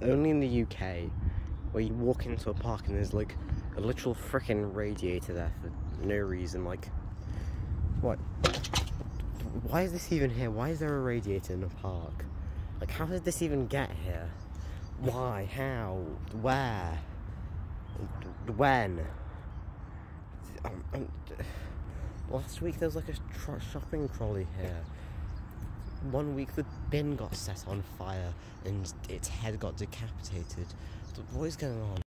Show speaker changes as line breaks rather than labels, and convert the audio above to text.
only in the UK, where you walk into a park and there's like a literal freaking radiator there for no reason. Like, what? Why is this even here? Why is there a radiator in a park? Like, how did this even get here? Why? How? Where? When? Last week there was like a shopping trolley here. 1 week the bin got set on fire and its head got decapitated. What is going on?